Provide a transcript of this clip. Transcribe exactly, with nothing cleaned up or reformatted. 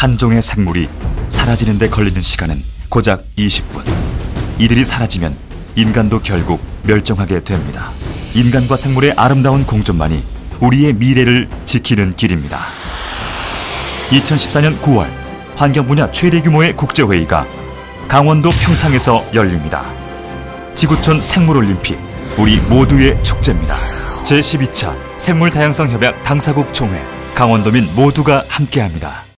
한 종의 생물이 사라지는 데 걸리는 시간은 고작 이십 분. 이들이 사라지면 인간도 결국 멸종하게 됩니다. 인간과 생물의 아름다운 공존만이 우리의 미래를 지키는 길입니다. 이천십사 년 구월 환경 분야 최대 규모의 국제회의가 강원도 평창에서 열립니다. 지구촌 생물올림픽, 우리 모두의 축제입니다. 제십이 차 생물다양성협약 당사국 총회, 강원도민 모두가 함께합니다.